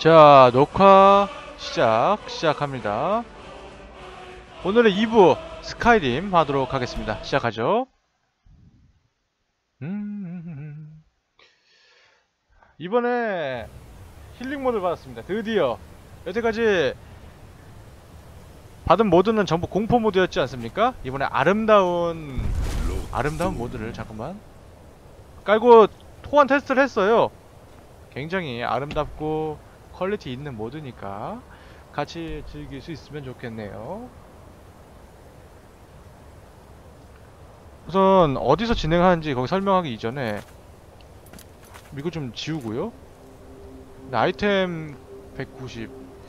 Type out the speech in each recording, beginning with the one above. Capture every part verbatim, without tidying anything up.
자, 녹화 시작, 시작합니다. 오늘의 이 부 스카이림 하도록 하겠습니다. 시작하죠. 음... 이번에 힐링 모드를 받았습니다. 드디어 여태까지 받은 모드는 전부 공포 모드였지 않습니까? 이번에 아름다운 아름다운 모드를 잠깐만 깔고 호환 테스트를 했어요. 굉장히 아름답고 퀄리티 있는 모드니까 같이 즐길 수 있으면 좋겠네요. 우선 어디서 진행하는지 거기 설명하기 이전에 이거 좀 지우고요. 아이템 백구십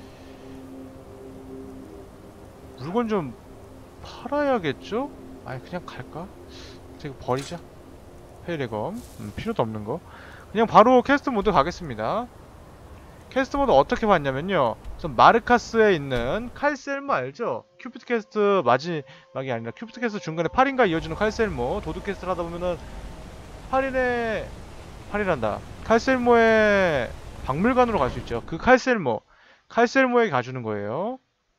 물건 좀 팔아야겠죠? 아니 그냥 갈까? 이거 버리자. 페이레검 음, 필요도 없는 거. 그냥 바로 캐스트 모드 가겠습니다. 캐스트 모드 어떻게 봤냐면요, 우선 마르카스에 있는 칼셀모 알죠? 큐피트 캐스트 마지막이 아니라 큐피트 캐스트 중간에 팔 인과 이어주는 칼셀모, 도둑 캐스트를 하다보면은 팔 인의 팔 인란다 칼셀모의 박물관으로 갈 수 있죠. 그 칼셀모 칼셀모에게 가주는 거예요.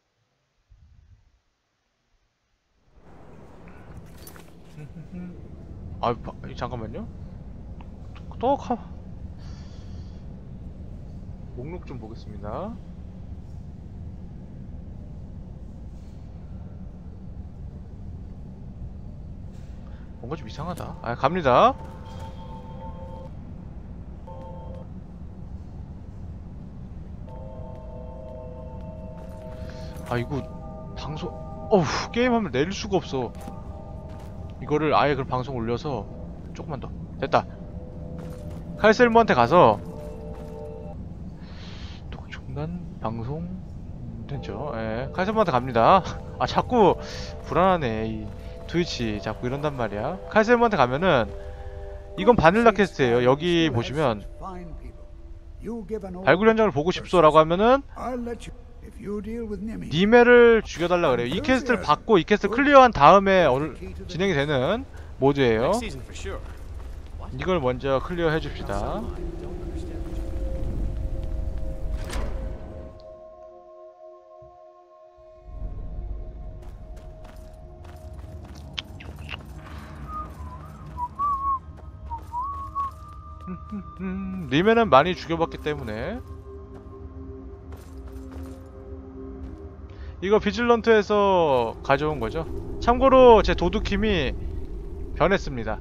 아 잠깐만요. 또 가... 목록 좀 보겠습니다. 뭔가 좀 이상하다. 아, 갑니다. 아, 이거 방송... 어우, 게임하면 내릴 수가 없어. 이거를 아예 그럼 방송 올려서 조금만 더. 됐다. 칼셀모한테 가서 중간 방송 됐죠. 예, 칼셀모한테 갑니다. 아 자꾸 불안하네. 이 트위치 자꾸 이런단 말이야. 칼셀모한테 가면은 이건 바닐라 퀘스트예요. 여기 보시면 발굴 현장을 보고 싶소라고 하면은 니메를 죽여달라 그래요. 이 퀘스트를 받고 이 퀘스트 클리어한 다음에 어느, 진행이 되는 모드예요. 이걸 먼저 클리어 해줍시다. 니메는 많이 죽여봤기 때문에. 이거 비질런트에서 가져온 거죠. 참고로 제 도둑힘이 변했습니다.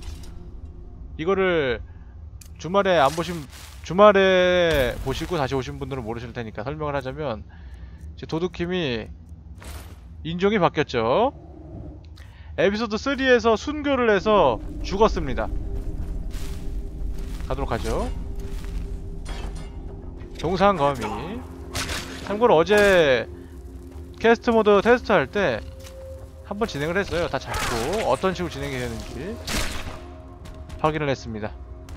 이거를 주말에 안 보신, 주말에 보시고 다시 오신 분들은 모르실 테니까 설명을 하자면, 제 도둑힘이 인종이 바뀌었죠. 에피소드 삼에서 순교를 해서 죽었습니다. 가도록 하죠. 동상거미. 참고로 어제 캐스트 모드 테스트 할 때 한번 진행을 했어요. 다 잡고 어떤 식으로 진행이 되는지 확인을 했습니다.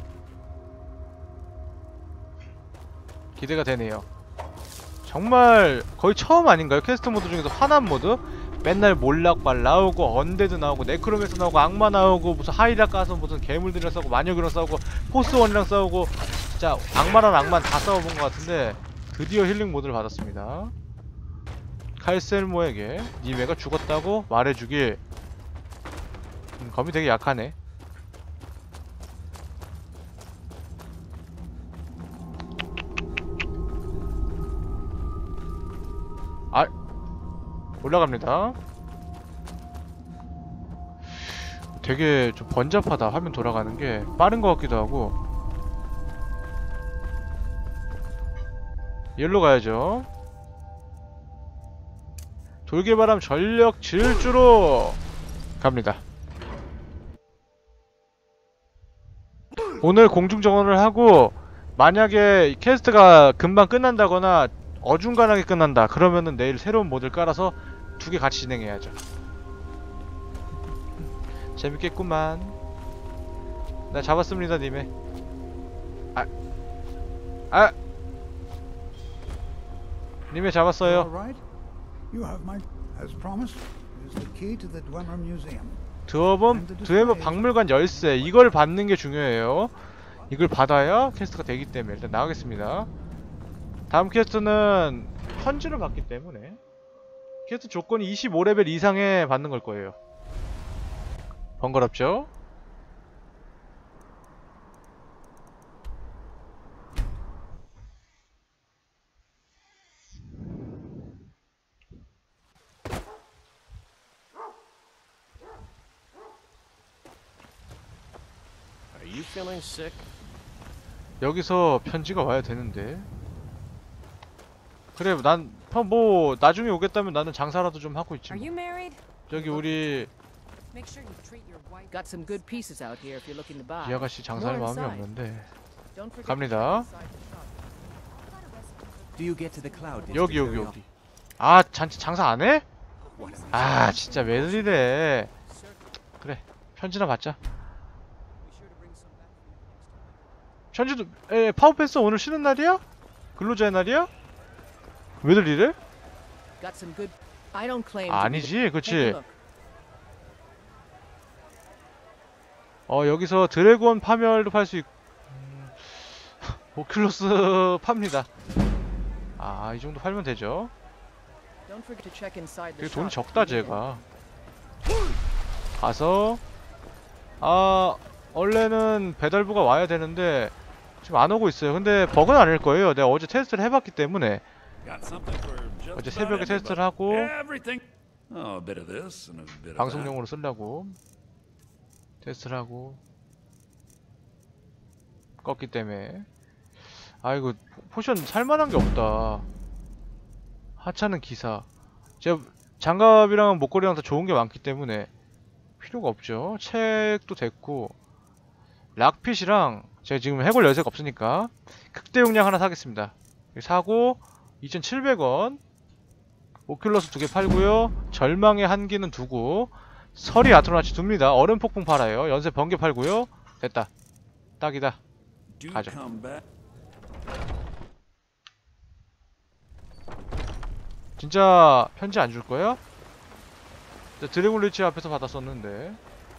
기대가 되네요. 정말 거의 처음 아닌가요? 캐스트 모드 중에서 환한 모드? 맨날 몰락발 나오고 언데드 나오고 네크로맨스 나오고 악마 나오고 무슨 하이라 까서 무슨 괴물들이랑 싸우고 마녀기랑 싸우고 포스원이랑 싸우고 진짜 악마랑 악마 다 싸워본 것 같은데 드디어 힐링 모드를 받았습니다. 칼셀모에게 니메가 죽었다고 말해주길. 음, 검이 되게 약하네. 아, 올라갑니다. 되게 좀 번잡하다. 화면 돌아가는 게 빠른 것 같기도 하고. 여기로 가야죠. 돌개바람 전력 질주로 갑니다. 오늘 공중정원을 하고 만약에 퀘스트가 금방 끝난다거나 어중간하게 끝난다 그러면은 내일 새로운 모드를 깔아서 두 개 같이 진행해야죠. 재밌겠구만. 나 잡았습니다 님의. 아, 아, 님의 잡았어요. 드워범 드웨버 박물관 열쇠, 이걸 받는 게 중요해요. 이걸 받아야 퀘스트가 되기 때문에 일단 나가겠습니다. 다음 퀘스트는 편지를 받기 때문에 퀘스트 조건이 이십오 레벨 이상에 받는 걸 거예요. 번거롭죠? Are you feeling sick? 여기서 편지가 와야 되는데. 그래, 난 뭐 나중에 오겠다면 나는 장사라도 좀 하고 있지. Are 뭐. you married? 저기 우리 Make sure you treat your wife. Got some good pieces out here if you're looking to buy. 이 아가씨 장사할 More 마음이 inside. 없는데. Don't forget 갑니다. to check inside the shop. Do you get to the cloud district 여기 여기 very 여기. 아, 장, 장사 안 해? often? 아, 진짜 왜 이래. 그래, 편지나 받자. 편지도, 에, 파워패스 오늘 쉬는 날이야? 근로자의 날이야? 왜들 이래? Got some good. I don't claim. 아, to be the- 아니지, Take a 그치? look. 어, 여기서 드래곤 파멸도 팔 수 있고, 음, 오큘러스 팝니다. 아, 이 정도 팔면 되죠. Don't forget to check inside 되게 the 돈이 shop. 적다, 제가. 가서, 아, 원래는 배달부가 와야 되는데, 지금 안 오고 있어요. 근데 버그는 아닐 거예요. 내가 어제 테스트를 해봤기 때문에. 어제 새벽에 테스트를 하고, Oh, a bit of this and a bit of that. 방송용으로 쓰려고 테스트를 하고 껐기 때문에. 아이고, 포션 살만한 게 없다. 하찮은 기사. 제가 장갑이랑 목걸이랑 다 좋은 게 많기 때문에 필요가 없죠. 책도 됐고, 락핏이랑 제가 지금 해골 열쇠가 없으니까 극대용량 하나 사겠습니다. 사고 이천칠백 원. 오큘러스 두 개 팔고요. 절망의 한기는 두고, 서리 아트로나치 둡니다. 얼음 폭풍 팔아요. 연쇄 번개 팔고요. 됐다. 딱이다. Do 가죠. come back. 진짜 편지 안 줄 거야? 드래곤 리치 앞에서 받았었는데.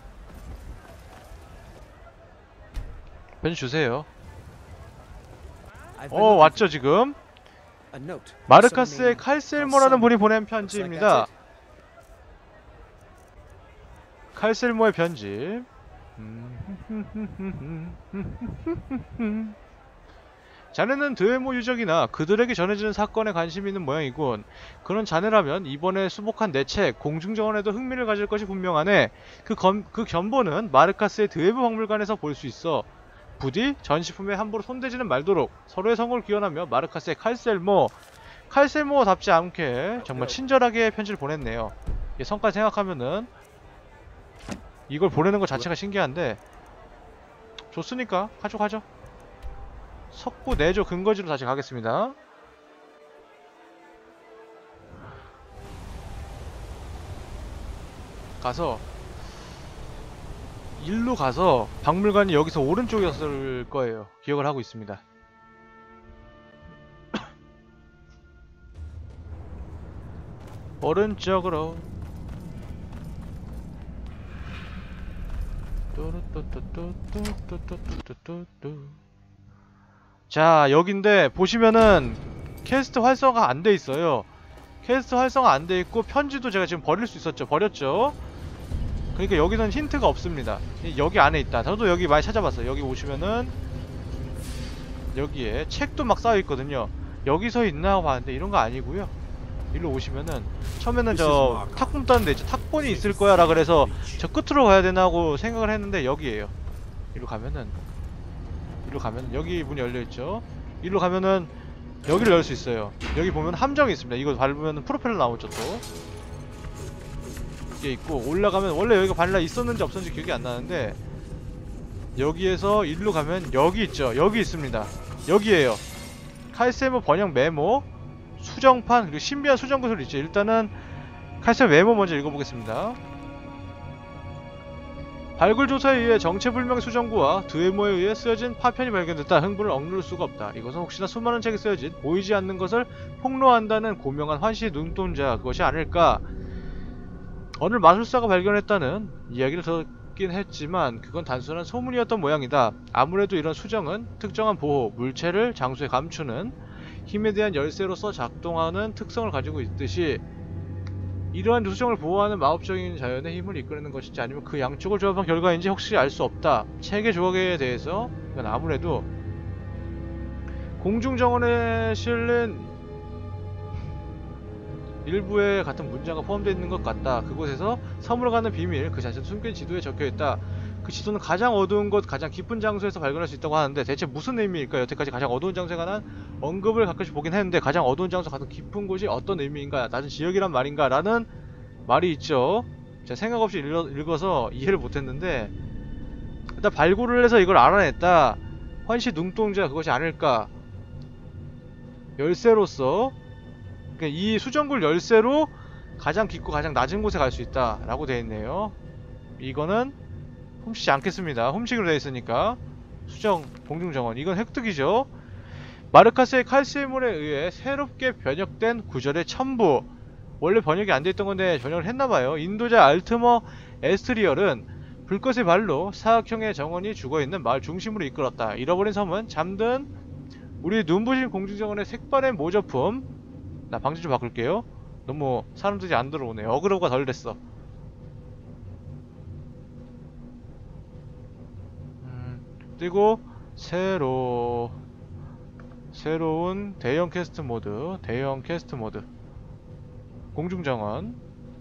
편지 주세요. I've been 어, looking 왔죠 지금? for a note. 마르카스의 Some name. 칼셀모라는 분이 보낸 Looks like 편지입니다. that's it. 칼셀모의 편지. 음. 자네는 드웨모 유적이나 그들에게 전해지는 사건에 관심이 있는 모양이군. 그런 자네라면 이번에 수복한 내 책 공중정원에도 흥미를 가질 것이 분명하네. 그, 검, 그 견본은 마르카스의 드웨모 박물관에서 볼 수 있어. 부디 전시품에 함부로 손대지는 말도록 서로의 성을 기원하며 마르카스의 칼셀모. 칼셀모답지 않게 정말 친절하게 편지를 보냈네요. 이 성까지 생각하면은 이걸 보내는 것 자체가 신기한데, 좋으니까 가져가죠. 석구 내조 근거지로 다시 가겠습니다. 가서 일로 가서 박물관이 여기서 오른쪽이었을 거예요. 기억을 하고 있습니다. 오른쪽으로. 뚜루뚜뚜뚜뚜뚜뚜뚜뚜뚜. 자, 여긴데 보시면은 퀘스트 활성화 안 돼 있어요. 퀘스트 활성화 안 돼 있고 편지도 제가 지금 버릴 수 있었죠. 버렸죠. 그러니까 여기는 힌트가 없습니다. 여기 안에 있다. 저도 여기 많이 찾아봤어요. 여기 오시면은 여기에 책도 막 쌓여 있거든요. 여기서 있나 하고 봤는데 이런 거 아니고요. 일로 오시면은 처음에는 저 탁본 따는 데 있죠. 탁본이 있을 거야 라 그래서 저 끝으로 가야 되나 하고 생각을 했는데 여기에요. 일로 가면은 일로 가면 여기 문이 열려있죠. 일로 가면은 여기를 열 수 있어요. 여기 보면 함정이 있습니다. 이거 밟으면 프로펠러 나오죠. 또 이게 있고, 올라가면 원래 여기가 발라 있었는지 없었는지 기억이 안 나는데 여기에서 일로 가면 여기 있죠. 여기 있습니다. 여기에요. 칼세모 번역 메모, 수정판, 그리고 신비한 수정 구슬 있죠. 일단은 칼세모 메모 먼저 읽어보겠습니다. 발굴 조사에 의해 정체불명 수정구와 드웨모에 의해 쓰여진 파편이 발견됐다. 흥분을 억누를 수가 없다. 이것은 혹시나 수많은 책이 쓰여진 보이지 않는 것을 폭로한다는 고명한 환시의 눈동자, 그것이 아닐까. 어느 마술사가 발견했다는 이야기를 듣긴 했지만 그건 단순한 소문이었던 모양이다. 아무래도 이런 수정은 특정한 보호, 물체를 장소에 감추는 힘에 대한 열쇠로서 작동하는 특성을 가지고 있듯이 이러한 수정을 보호하는 마법적인 자연의 힘을 이끌어내는 것인지 아니면 그 양쪽을 조합한 결과인지 혹시 알 수 없다. 체계 조각에 대해서 이건 아무래도 공중정원에 실린 일부의 같은 문장과 포함되어 있는 것 같다. 그곳에서 섬으로 가는 비밀 그 자체도 숨겨진 지도에 적혀있다. 그 지도는 가장 어두운 곳, 가장 깊은 장소에서 발견할 수 있다고 하는데 대체 무슨 의미일까요? 여태까지 가장 어두운 장소에 관한 언급을 가끔씩 보긴 했는데 가장 어두운 장소, 가장 깊은 곳이 어떤 의미인가? 낮은 지역이란 말인가? 라는 말이 있죠. 제가 생각 없이 읽어, 읽어서 이해를 못했는데 일단 발굴을 해서 이걸 알아냈다. 환시 눈동자 그것이 아닐까? 열쇠로서 그러니까 이 수정굴 열쇠로 가장 깊고 가장 낮은 곳에 갈 수 있다 라고 되어 있네요. 이거는 훔치지 않겠습니다. 훔치기로 되어 있으니까. 수정 공중정원 이건 획득이죠. 마르카스의 칼슘물에 의해 새롭게 번역된 구절의 첨부. 원래 번역이 안 돼 있던 건데 번역을 했나봐요. 인도자 알트머 에스트리얼은 불꽃의 발로 사각형의 정원이 죽어있는 마을 중심으로 이끌었다. 잃어버린 섬은 잠든 우리 눈부신 공중정원의 색발의 모조품. 나 방지 좀 바꿀게요. 너무 사람들이 안 들어오네. 어그로가 덜 됐어. 음, 그리고 새로 새로운 대형 퀘스트 모드. 대형 퀘스트 모드 공중정원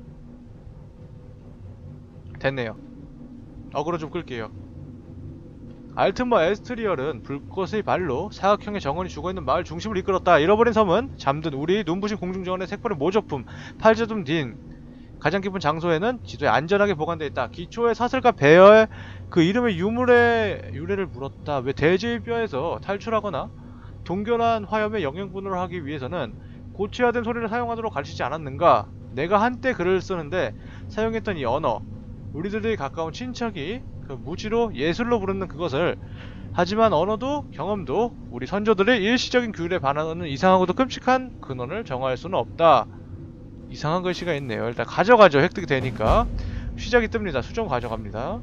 됐네요. 어그로 좀 끌게요. 알트머 에스트리얼은 불꽃의 발로 사각형의 정원이 죽어있는 마을 중심을 이끌었다. 잃어버린 섬은 잠든 우리 눈부신 공중정원의 색발의 모조품 팔자둠 딘. 가장 깊은 장소에는 지도에 안전하게 보관되어 있다. 기초의 사슬과 배열 그 이름의 유물의 유래를 물었다. 왜 대지의 뼈에서 탈출하거나 동결한 화염의 영양분으로 하기 위해서는 고체화된 소리를 사용하도록 가르치지 않았는가? 내가 한때 글을 쓰는데 사용했던 이 언어 우리들의 가까운 친척이 그 무지로 예술로 부르는 그것을 하지만 언어도 경험도 우리 선조들의 일시적인 규율에 반하는 이상하고도 끔찍한 근원을 정화할 수는 없다. 이상한 글씨가 있네요. 일단 가져가죠. 획득이 되니까 시작이 뜹니다. 수정 가져갑니다.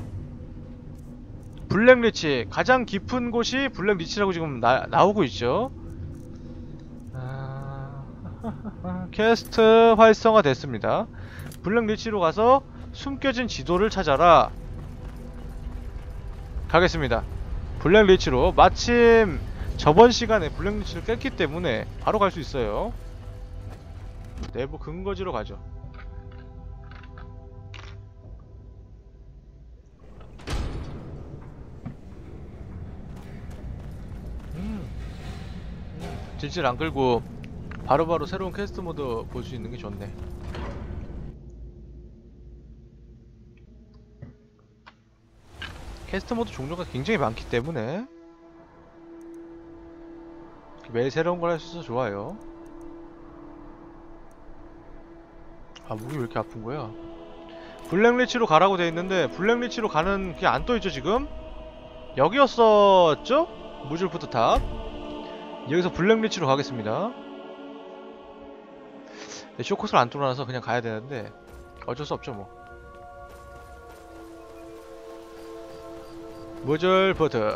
블랙리치 가장 깊은 곳이 블랙리치라고 지금 나, 나오고 있죠. 아... 퀘스트 활성화 됐습니다. 블랙리치로 가서 숨겨진 지도를 찾아라. 가겠습니다. 블랙리치로 마침 저번 시간에 블랙리치를 깼기 때문에 바로 갈 수 있어요. 내부 근거지로 가죠. 음. 질질 안 끌고 바로바로 바로 새로운 퀘스트 모드 볼 수 있는 게 좋네. 퀘스트 모드 종류가 굉장히 많기 때문에 매일 새로운 걸 할 수 있어서 좋아요. 아, 목이 왜 이렇게 아픈 거야? 블랙리치로 가라고 돼 있는데 블랙리치로 가는 게 안 떠있죠 지금? 여기였었죠? 무줄푸드 탑. 여기서 블랙리치로 가겠습니다. 네, 쇼컷을 안 뚫어놔서 그냥 가야 되는데 어쩔 수 없죠 뭐. 무줄푸드.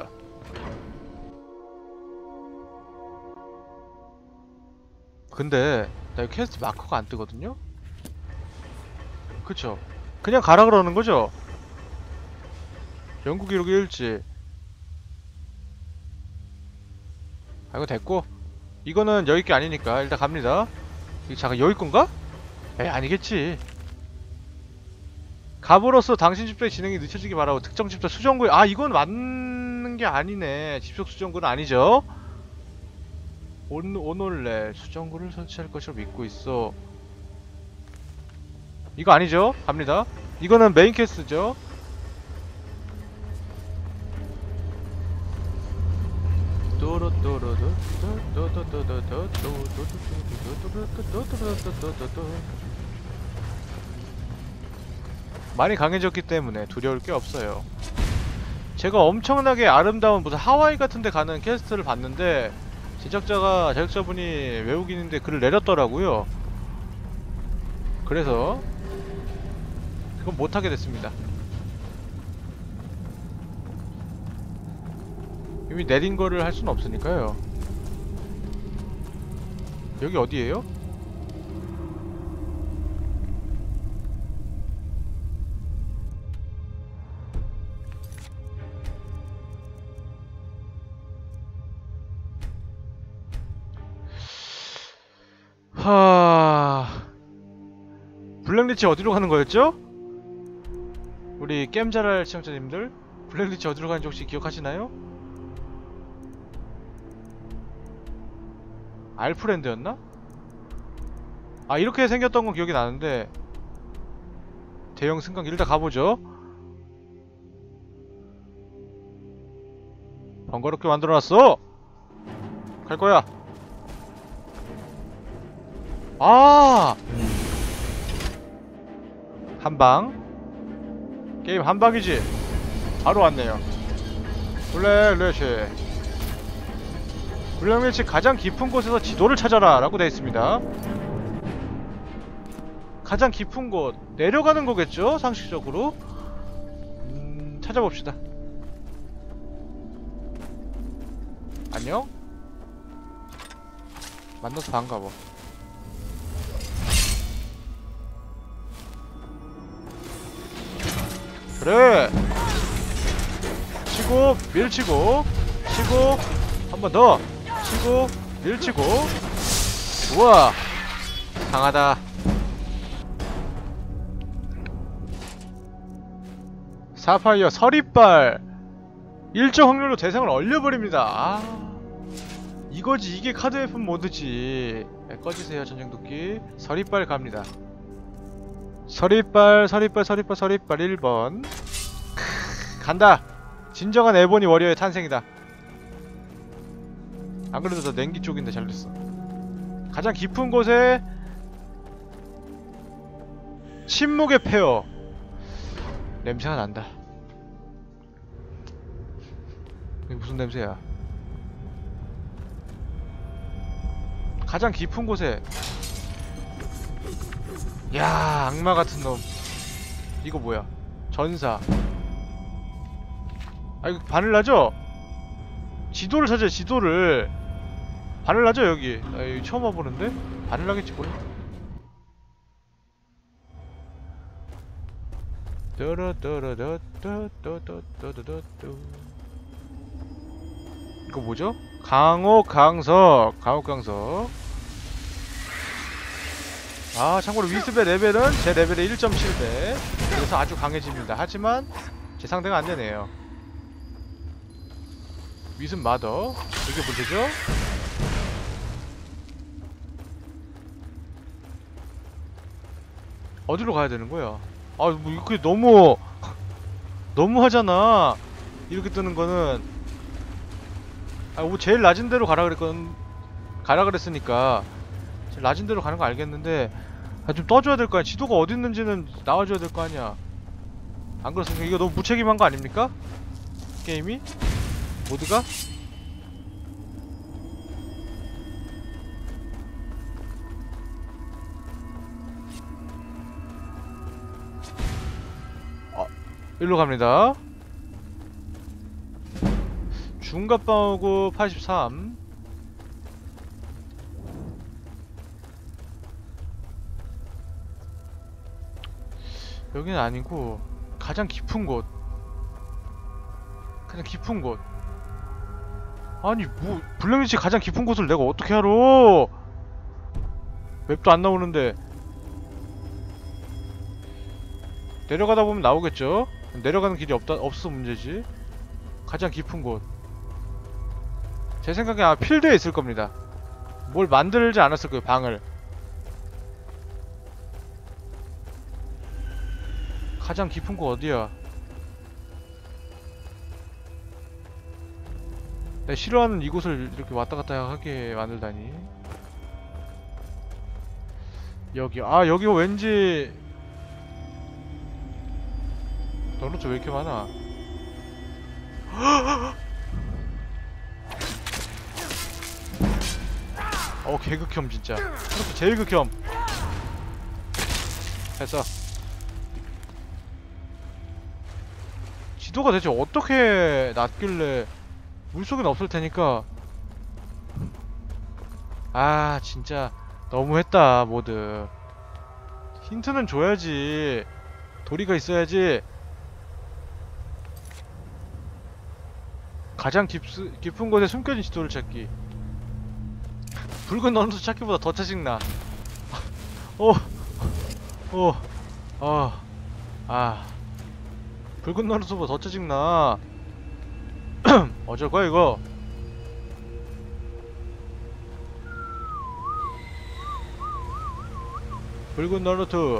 근데 나 여기 퀘스트 마커가 안 뜨거든요? 그쵸? 그냥 가라 그러는 거죠? 연구 기록 일지. 아, 이거 됐고 이거는 여기 게 아니니까 일단 갑니다. 이게 잠깐 여기 건가? 에이, 아니겠지. 갑으로서 당신 집도의 진행이 늦춰지기 바라고 특정 집도 수정구에. 아, 이건 맞는 게 아니네. 집속 수정구는 아니죠. 온, 오놀레 수정구를 설치할 것으로 믿고 있어. 이거 아니죠? 갑니다. 이거는 메인 퀘스트죠. 많이 강해졌기 때문에 두려울 게 없어요. 제가 엄청나게 아름다운 무슨 하와이 같은 데 가는 퀘스트를 봤는데 제작자가 제작자분이 외국인인데 글을 내렸더라고요. 그래서 그건 못하게 됐습니다. 이미 내린 거를 할 수는 없으니까요. 여기 어디예요? 하... 블랙리치 어디로 가는 거였죠? 우리 게임 잘할 시청자님들, 블랙리치 어디로 가는지 혹시 기억하시나요? 알프랜드였나? 아, 이렇게 생겼던 건 기억이 나는데 대형 승강기 일단 가보죠. 번거롭게 만들어놨어! 갈거야. 아! 한방 게임 한방이지? 바로 왔네요. 블랙리치 블랙리치 가장 깊은 곳에서 지도를 찾아라 라고 되어 있습니다. 가장 깊은 곳 내려가는 거겠죠? 상식적으로. 음... 찾아봅시다. 안녕? 만나서 반가워. 그래! 치고 밀치고 치고 한 번 더 치고 밀치고. 우와! 강하다. 사파이어 서리빨 일정 확률로 대상을 얼려버립니다. 아, 이거지. 이게 카드 웨폰 모드지. 네, 꺼지세요 전쟁도끼. 서리빨 갑니다. 서리빨 서리빨 서리빨 서리빨 일 번 크, 간다. 진정한 에보니 워리어의 탄생이다. 안 그래도 너 냉기 쪽인데 잘됐어. 가장 깊은 곳에 침묵의 폐허. 냄새가 난다. 이게 무슨 냄새야? 가장 깊은 곳에. 야, 악마 같은 놈. 이거 뭐야? 전사. 아, 이거 바닐라죠? 지도를 찾아요, 지도를. 바닐라죠, 여기? 아, 여기 처음 와보는데? 바닐라겠지, 뭐야? 뚜루뚜루뚜뚜뚜뚜뚜뚜뚜. 이거 뭐죠? 강옥 강석. 강옥 강석. 아, 참고로 위습의 레벨은 제 레벨의 일 점 칠 배. 그래서 아주 강해집니다. 하지만 제 상대가 안되네요. 위습 마더. 이게 문제죠? 어디로 가야 되는 거야? 아, 뭐 이렇게 너무 너무 하잖아. 이렇게 뜨는 거는. 아, 뭐 제일 낮은 데로 가라 그랬건 가라 그랬으니까 제일 낮은 데로 가는 거 알겠는데, 아, 좀 떠줘야 될 거 아니야. 지도가 어디 있는지는 나와줘야 될 거 아니야. 안 그렇습니까? 이거 너무 무책임한 거 아닙니까? 게임이? 모드가? 일로 갑니다. 중갑방어구 팔십삼. 여기는 아니고 가장 깊은 곳. 가장 깊은 곳. 아니 뭐 블랙리치 가장 깊은 곳을 내가 어떻게 알아? 맵도 안 나오는데. 내려가다 보면 나오겠죠? 내려가는 길이 없다, 없어서 문제지. 가장 깊은 곳. 제 생각에 아마 필드에 있을 겁니다. 뭘 만들지 않았을 거예요, 방을. 가장 깊은 곳 어디야? 내가 싫어하는 이곳을 이렇게 왔다갔다 하게 만들다니. 여기. 아, 여기가 왠지. 도넛 왜 이렇게 많아? 어, 개극혐 진짜. 그렇게 제일 극혐. 됐어. 지도가 대체 어떻게 놨길래. 물속엔 없을 테니까. 아 진짜 너무했다 모드. 힌트는 줘야지. 도리가 있어야지. 가장 깊스, 깊은 곳에 숨겨진 지도를 찾기. 붉은 너는 찾기보다 더 짜증나. 오, 오, 어, 아, 붉은 너른수보다 더 짜증나. 어쩔 거야 이거. 붉은 너르트.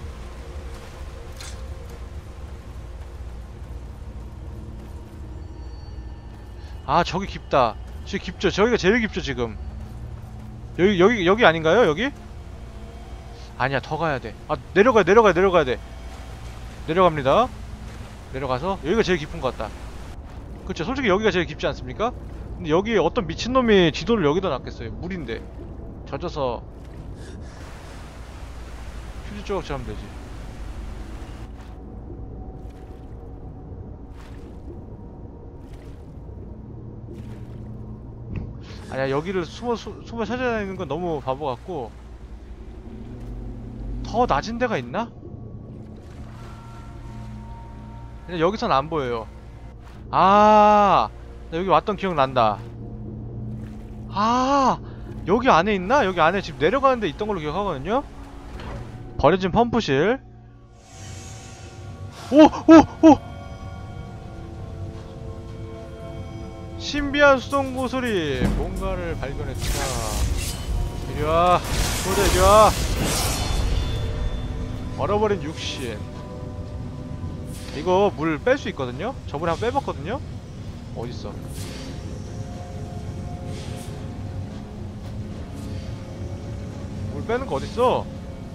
아 저기 깊다. 저기 깊죠. 저기가 제일 깊죠 지금. 여기 여기 여기 아닌가요 여기? 아니야 더 가야 돼. 아 내려가야 내려가야 내려가야 돼. 내려갑니다. 내려가서 여기가 제일 깊은 것 같다. 그쵸 솔직히 여기가 제일 깊지 않습니까? 근데 여기 어떤 미친놈이 지도를 여기다 놨겠어요. 물인데 젖어서 휴지 조각처럼 하면 되지. 아니야 여기를 숨어 수, 숨어 찾아다니는 건 너무 바보 같고. 더 낮은 데가 있나? 그냥 여기선 안 보여요. 아, 나 여기 왔던 기억 난다. 아, 여기 안에 있나? 여기 안에 지금 내려가는데 있던 걸로 기억하거든요. 버려진 펌프실. 오, 오, 오. 신비한 수동구 소리. 뭔가를 발견했다. 이리와, 소리 이리와. 얼어버린 육신. 이거 물 뺄 수 있거든요? 저번에 한번 빼봤거든요? 어딨어? 물 빼는 거 어딨어?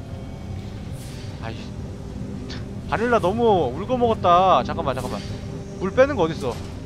아이 바닐라 너무 울거먹었다. 잠깐만 잠깐만 물 빼는 거 어딨어?